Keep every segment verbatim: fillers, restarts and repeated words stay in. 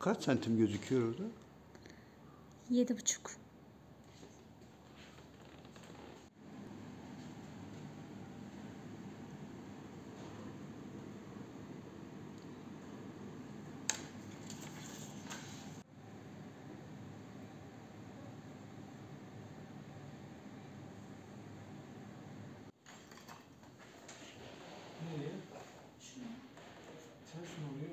Kaç santim gözüküyor orada? Yedi buçuk. Nereye? Ters mi oluyor?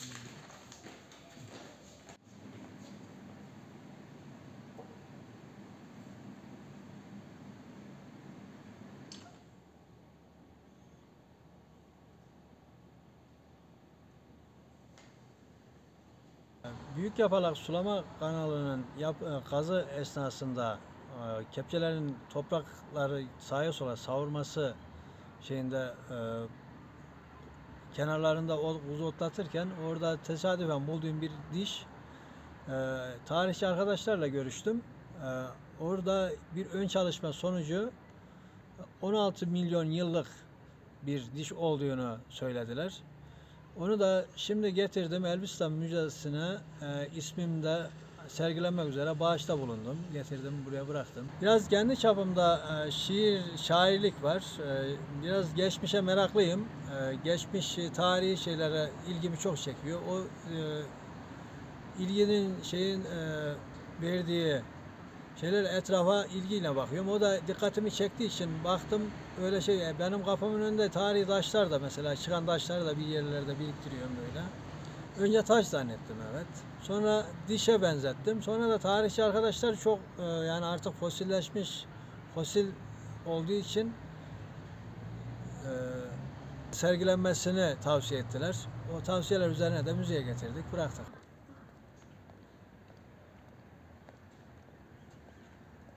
Büyük Yapalak Sulama Kanalı'nın yap, kazı esnasında e, kepçelerin toprakları sağa sola savurması şeyinde e, kenarlarında buz otlatırken orada tesadüfen bulduğum bir diş, e, tarihçi arkadaşlarla görüştüm. E, orada bir ön çalışma sonucu on altı milyon yıllık bir diş olduğunu söylediler. Onu da şimdi getirdim Elbistan Müzesi'ne, e, ismim de sergilenmek üzere bağışta bulundum. Getirdim buraya bıraktım. Biraz kendi çapımda e, şiir, şairlik var. E, biraz geçmişe meraklıyım. E, geçmiş tarihi şeylere ilgimi çok çekiyor. O e, ilginin şeyin e, verdiği şeyler etrafa ilgiyle bakıyorum. O da dikkatimi çektiği için baktım öyle şey. Benim kapımın önünde tarihi taşlar da mesela çıkan taşları da bir yerlerde biriktiriyorum böyle. Önce taş zannettim, evet. Sonra dişe benzettim. Sonra da tarihçi arkadaşlar çok e, yani artık fosilleşmiş, fosil olduğu için e, sergilenmesini tavsiye ettiler. O tavsiyeler üzerine de müzeye getirdik, bıraktık.